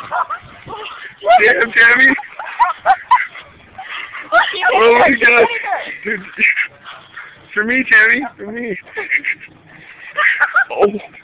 Damn, Tammy. Oh my god. Dude. For me, Tammy. For me. Oh.